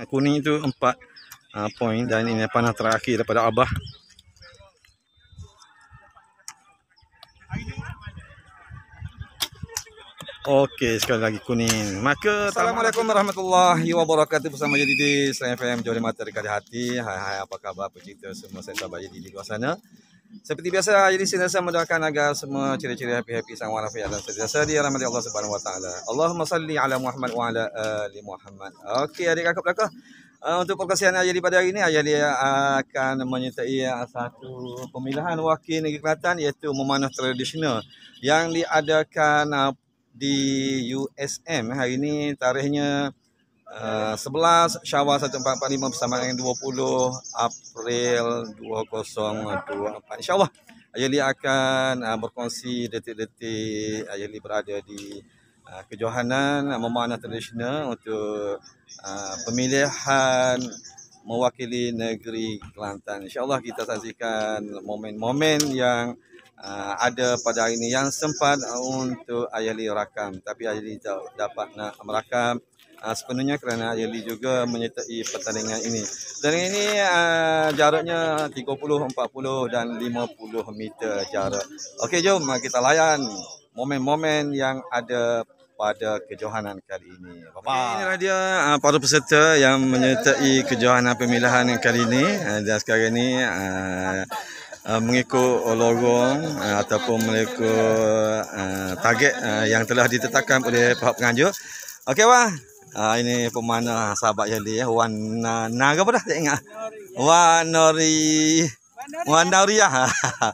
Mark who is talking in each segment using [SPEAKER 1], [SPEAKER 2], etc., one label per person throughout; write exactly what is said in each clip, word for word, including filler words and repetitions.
[SPEAKER 1] kuning itu empat uh, poin, dan ini panah terakhir daripada Abah. Okey, sekali lagi kuning. Maka Assalamualaikum warahmatullahi wabarakatuh. Bersama Jadi di Selain F M, Johor Mata dekat hati. Hai hai, apa khabar, apa cerita semua saya sahabat Jadi di luar sana. Seperti biasa, jadi saya mendoakan agar semua ciri-ciri happy-happy, sang walafiat dan sentiasa dirahmati Allah Subhanahu wa taala. Allahumma salli ala Muhammad wa ala ali Muhammad. Okey, adik kakak belakang. Uh, untuk perkongsian Ayali pada hari ini, Ayali akan menyertai satu pemilihan wakil negeri Kelantan, iaitu memanah tradisional yang diadakan uh, di U S M. Hari ini tarikhnya uh, sebelas Syawal seribu empat ratus empat puluh lima bersama dengan dua puluh April dua ribu dua puluh empat. InsyaAllah Ayali akan uh, berkongsi detik-detik Ayali berada di uh, kejohanan uh, memanah tradisional untuk uh, pemilihan mewakili negeri Kelantan. InsyaAllah kita saksikan momen-momen yang Uh, ada pada hari ini yang sempat uh, untuk Ayali rakam, tapi Ayali tak dapat nak merakam uh, sepenuhnya kerana Ayali juga menyertai pertandingan ini. Dan ini uh, jaraknya tiga puluh, empat puluh dan lima puluh meter jarak. Okey, jom kita layan momen-momen yang ada pada kejohanan kali ini. Bye-bye. Okay, inilah dia uh, para peserta yang menyertai kejohanan pemilihan kali ini. Uh, dan sekarang ini uh, Uh, mengikut lorong uh, ataupun mengikut uh, target uh, yang telah ditetapkan oleh pihak penganjur. Okey, wah. Uh, ini pemanah sahabat Yali ya. Wan uh, Naga apa dah tak ingat. Wan Nori. Wan Nauriah.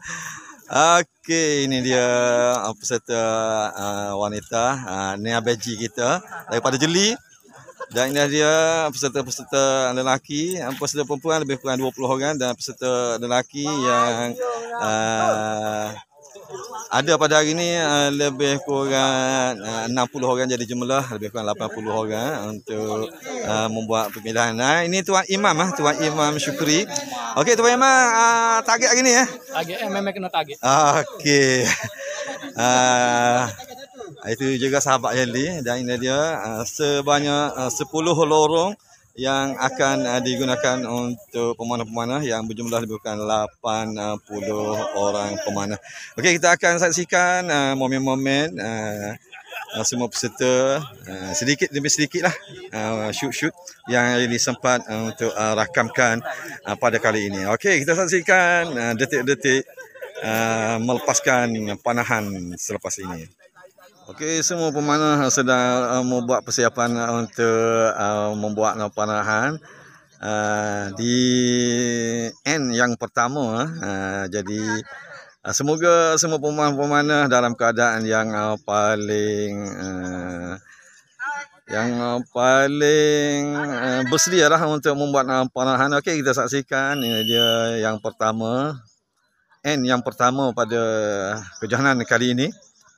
[SPEAKER 1] Okey, ini dia uh, peserta uh, wanita uh, Nia Beji kita daripada Jeli. Dan ini dia peserta-peserta lelaki, peserta perempuan lebih kurang dua puluh orang, dan peserta lelaki yang uh, ada pada hari ini uh, lebih kurang uh, enam puluh orang, jadi jumlah lebih kurang lapan puluh orang untuk uh, membuat pemilihan. Nah, ini Tuan Imam ah, Tuan Imam Syukri. Okey, Tuan Imam, uh, target hari ni ya?
[SPEAKER 2] Target eh, memang kena target.
[SPEAKER 1] Okey. Uh, Itu juga sahabat Yali, dan ini dia uh, sebanyak uh, sepuluh lorong yang akan uh, digunakan untuk pemanah-pemanah yang berjumlah lebih kurang lapan puluh orang pemanah. Okey, kita akan saksikan uh, momen-momen uh, uh, semua peserta uh, sedikit demi sedikit lah uh, shoot-shoot yang Yali sempat uh, untuk uh, rakamkan uh, pada kali ini. Okey, kita saksikan uh, detik-detik uh, melepaskan panahan selepas ini. Okey, semua pemanah sedang uh, membuat persiapan uh, untuk uh, membuat uh, panahan uh, di end yang pertama. Uh, jadi uh, semoga semua pemanah-pemanah dalam keadaan yang uh, paling uh, yang uh, paling uh, bersedia lah untuk membuat uh, panahan. Okey, kita saksikan ini dia yang pertama, end yang pertama pada kejohanan kali ini.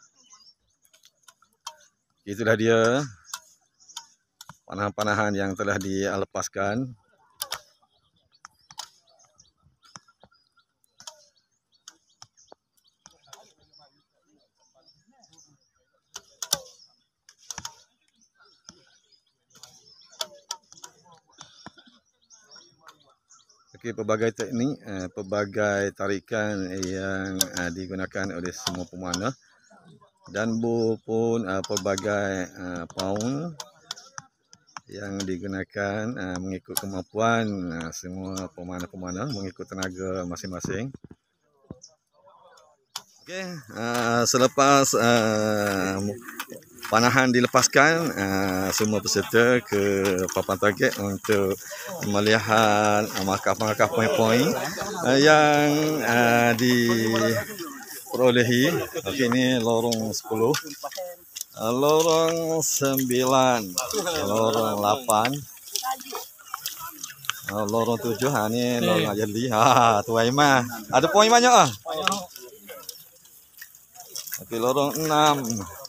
[SPEAKER 1] Itulah dia panahan-panahan yang telah dilepaskan. Okey, pelbagai teknik, pelbagai tarikan yang digunakan oleh semua pemanah, dan pun uh, pelbagai uh, pound yang digunakan uh, mengikut kemampuan uh, semua pemanah-pemanah, mengikut tenaga masing-masing. Okey, uh, selepas uh, panahan dilepaskan, uh, semua peserta ke papan target untuk melihat uh, markah-markah poin-poin uh, yang uh, di perolehi. Okey, ini lorong sepuluh, lorong sembilan, lorong lapan, lorong tujuh. Ha, ni lorong Ayali. Ha, Tuan Imam. Ada poin banyak ah. Okey, lorong enam,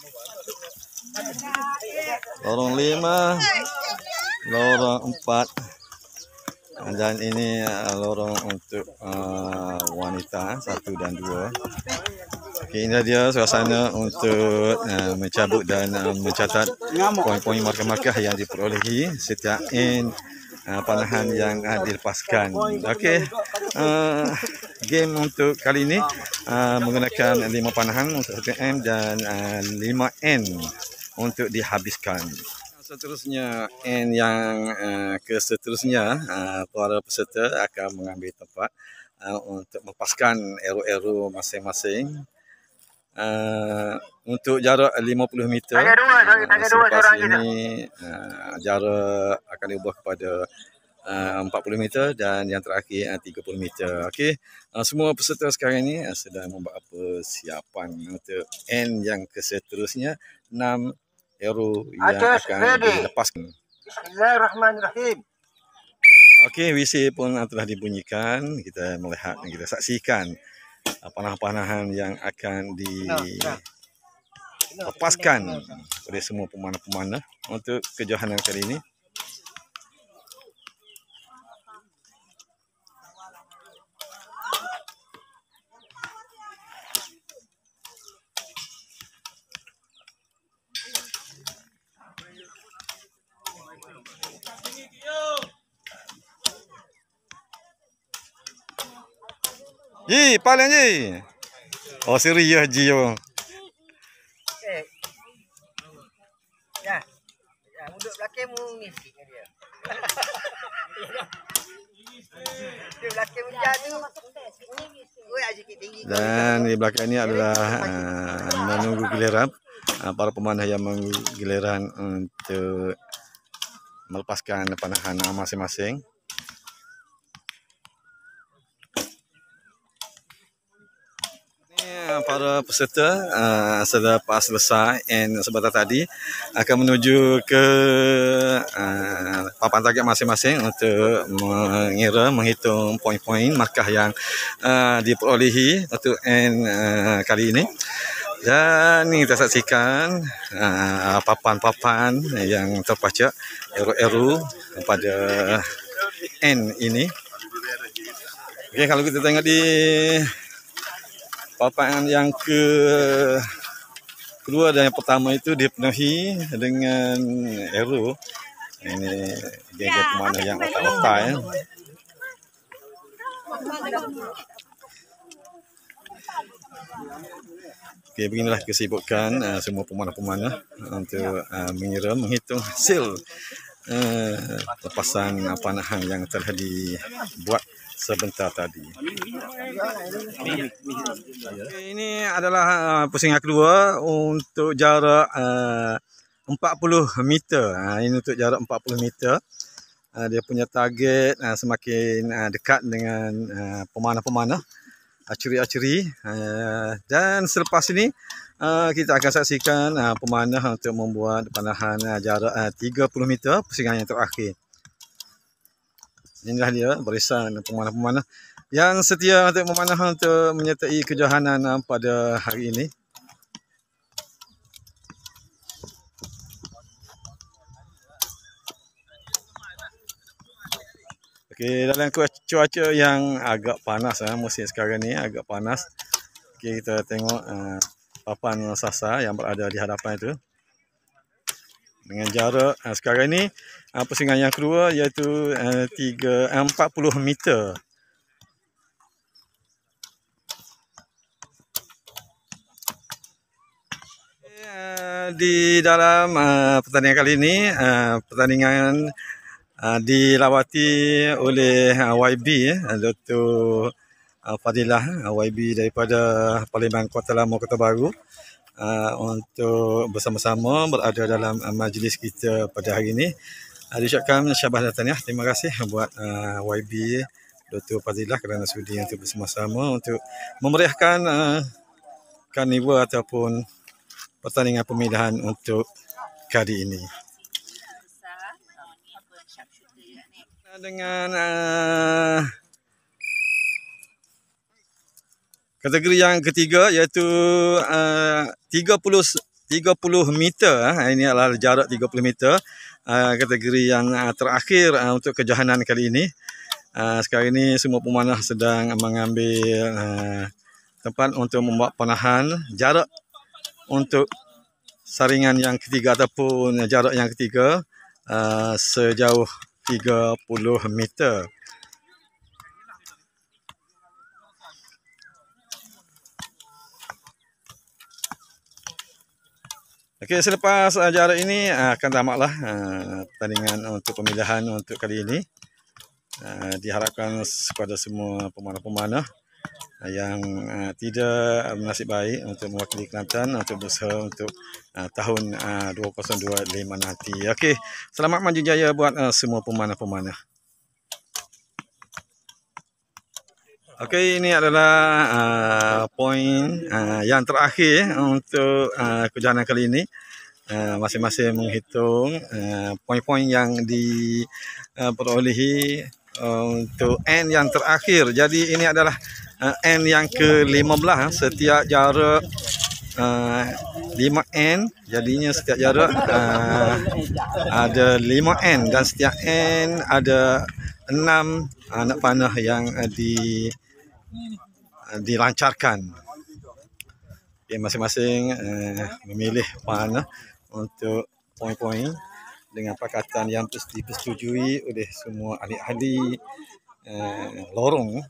[SPEAKER 1] lorong lima, lorong empat. Dan ini uh, lorong untuk uh, wanita satu dan dua. Okay, ini dia suasana untuk uh, mencabut dan uh, mencatat poin-poin markah-markah yang diperolehi setiap end uh, panahan yang uh, dilepaskan. Okey, uh, game untuk kali ini uh, menggunakan lima panahan untuk satu M dan uh, lima N untuk dihabiskan. Seterusnya N yang uh, ke seterusnya uh, para peserta akan mengambil tempat uh, untuk melepaskan arrow-arrow masing-masing. Uh, untuk jarak lima puluh meter. Uh, selepas ini uh, jarak akan diubah kepada uh, empat puluh meter dan yang terakhir uh, tiga puluh meter. Okey, uh, semua peserta sekarang ini uh, sedang membuat persiapan untuk N yang ke seterusnya, enam arrow yang Atas, akan ready. dilepaskan.
[SPEAKER 2] Bismillahirrahmanirrahim.
[SPEAKER 1] Okey, whistle pun telah dibunyikan. Kita melihat, kita saksikan panah-panahan yang akan dilepaskan oleh semua pemanah-pemanah untuk kejohanan kali ini. Ji, paling Ji. Oh, serius Ji yo.
[SPEAKER 2] Eh. Ya. Ya, duduk belakang mu ni sikit dengan dia. Dia belakang hujan tu. Oi, sikit tinggi.
[SPEAKER 1] Dan di belakang ini adalah uh, menunggu giliran uh, para pemanah yang menunggu giliran untuk melepaskan panahan masing-masing. Para peserta uh, selepas selesai N sebentar tadi akan menuju ke uh, papan target masing-masing untuk mengira, menghitung poin-poin markah yang uh, diperolehi untuk N uh, kali ini. Dan ini kita saksikan uh, papan-papan yang terpacak arrow-arrow pada N ini. Okey, kalau kita tengok di papan yang ke kedua dan yang pertama itu dipenuhi dengan arrow. Ini geng-geng pemanah yang otak-otak ya. Okey, beginilah kesibukan uh, semua pemanah-pemanah untuk uh, mengira, menghitung hasil uh, lepasan uh, panahan yang telah dibuat sebentar tadi. Okay, ini adalah uh, pusingan kedua untuk jarak uh, empat puluh meter. Uh, ini untuk jarak empat puluh meter. Uh, dia punya target uh, semakin uh, dekat dengan uh, pemanah-pemanah, archery-archery. Uh, dan selepas ini uh, kita akan saksikan uh, pemanah untuk membuat panahan uh, jarak uh, tiga puluh meter, pusingan yang terakhir. Inilah dia barisan pemanah-pemanah yang setia untuk memanah untuk menyertai kejohanan pada hari ini. Okey, dalam cuaca yang agak panas, eh, musim sekarang ni agak panas. Okey, kita tengok uh, papan sasar yang berada di hadapan itu. Dengan jarak uh, sekarang ini uh, pusingan yang kedua iaitu uh, tiga, uh, empat puluh meter. Uh, di dalam uh, pertandingan kali ini, uh, pertandingan uh, dilawati oleh uh, Y B, uh, Datuk uh, Fadilah, uh, Y B daripada Parlimen Kota Lama Kota Baru. Uh, untuk bersama-sama berada dalam uh, majlis kita pada hari ini. Uh, diucapkan syabas dan tahniah. Terima kasih buat uh, Y B Datuk Fadilah kerana sudi untuk bersama-sama untuk memeriahkan uh, karnival ataupun pertandingan pemilihan untuk kali ini. Dengan uh, kategori yang ketiga iaitu uh, tiga puluh meter. Uh, ini adalah jarak tiga puluh meter. Uh, kategori yang uh, terakhir uh, untuk kejohanan kali ini. Uh, sekarang ini semua pemanah sedang mengambil uh, tempat untuk membuat panahan jarak untuk saringan yang ketiga ataupun jarak yang ketiga uh, sejauh tiga puluh meter. Okey, selepas uh, jarak ini uh, akan tamatlah uh, pertandingan untuk pemilihan untuk kali ini. Uh, diharapkan kepada semua pemanah-pemanah uh, yang uh, tidak bernasib baik untuk mewakili Kelantan untuk berusaha untuk uh, tahun uh, dua ribu dua puluh lima nanti. Okey, selamat maju jaya buat uh, semua pemanah-pemanah. Okey, ini adalah uh, poin uh, yang terakhir untuk uh, kejohanan kali ini. Uh, masing-masing menghitung uh, poin-poin yang diperolehi uh, untuk N yang terakhir. Jadi ini adalah uh, N yang ke lima belas. Setiap jarak uh, lima N. Jadinya setiap jarak uh, ada lima N. Dan setiap N ada enam anak panah yang uh, di dilancarkan. Okay, masing-masing uh, memilih panah untuk poin-poin dengan pakatan yang dipersetujui oleh semua ahli-ahli uh, lorong.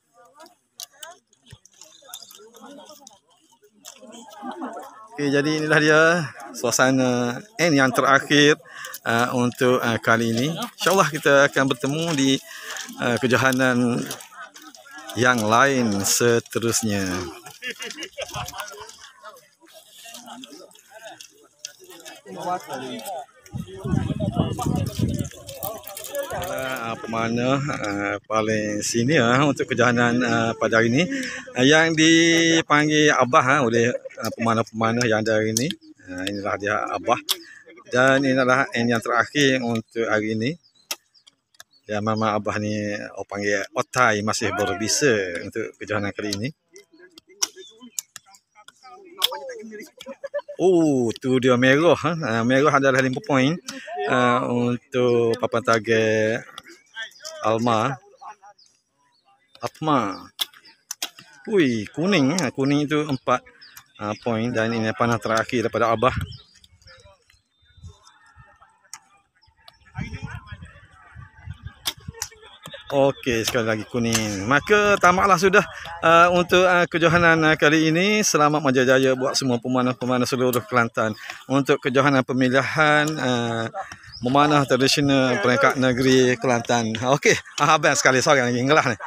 [SPEAKER 1] Okay, jadi inilah dia suasana N yang terakhir uh, untuk uh, kali ini. InsyaAllah kita akan bertemu di uh, kejohanan yang lain seterusnya. Uh, pemanah uh, paling senior untuk kejohanan uh, pada hari ini uh, yang dipanggil Abah uh, oleh uh, pemanah-pemanah yang ada hari ini. Uh, inilah dia Abah, dan inilah N yang terakhir untuk hari ini. Ya, Mama Abah ni orang panggil otai, masih berbisa untuk kejohanan kali ini. Oh, tu dia merah. Ha? Merah adalah lima poin uh, untuk papan target Alma. Atma. Ui, kuning. Kuning itu empat uh, poin, dan ini panah terakhir daripada Abah. Okey, sekali lagi kuning. Maka tamatlah sudah uh, untuk uh, kejohanan uh, kali ini. Selamat majajaya buat semua pemanah-pemanah seluruh Kelantan untuk kejohanan pemilihan uh, memanah tradisional peringkat negeri Kelantan. Okey, ah, habis sekali seorang lagi ngelah ni.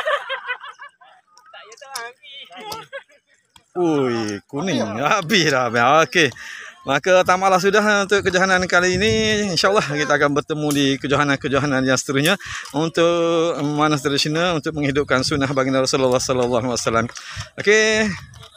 [SPEAKER 1] Ui, kuning. Habis dah. Okey. Maka tamatlah sudah untuk kejohanan kali ini. InsyaAllah kita akan bertemu di kejohanan-kejohanan yang seterusnya untuk memanah tradisional untuk menghidupkan sunnah baginda Rasulullah sallallahu alaihi wasallam. Okey.